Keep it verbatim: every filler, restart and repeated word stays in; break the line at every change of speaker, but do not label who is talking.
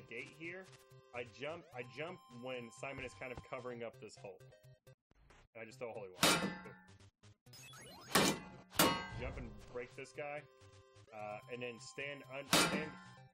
gate here. I jump. I jump when Simon is kind of covering up this hole. And I just throw a holy water. Jump and break this guy, uh, and then stand un stand